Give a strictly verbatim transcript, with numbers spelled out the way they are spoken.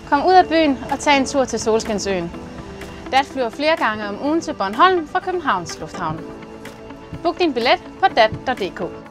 Kom ud af byen og tag en tur til Solskinsøen. D A T flyver flere gange om ugen til Bornholm fra Københavns Lufthavn. Book din billet på dat punktum d k.